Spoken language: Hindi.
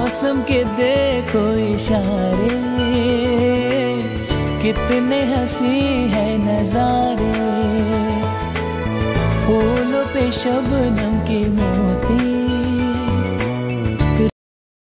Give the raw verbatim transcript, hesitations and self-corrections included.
मौसम के देखो इशारे, कितने हंसी है नजारे। फूलों पे शबनम के मोती,